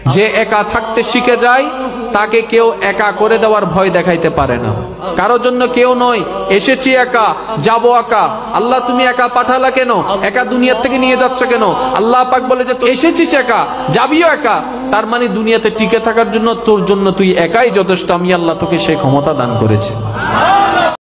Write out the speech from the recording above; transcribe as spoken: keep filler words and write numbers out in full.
যে একা থাকতে শিখে যায় তাকে কেউ একা করে দেওয়ার ভয় দেখাইতে পারে না। কারোর জন্য কেউ নয়, এসেছি একা, যাব একা। আল্লাহ তুমি একা পাঠালা কেন? একা দুনিয়া থেকে নিয়ে যাচ্ছ কেন? আল্লাহ পাক বলে যে তুই এসেছিস একা, যাবিও একা। তার মানে দুনিয়াতে টিকে থাকার জন্য তোর জন্য তুই একাই যথেষ্ট। আমি আল্লাহ তোকে সেই ক্ষমতা দান করেছি।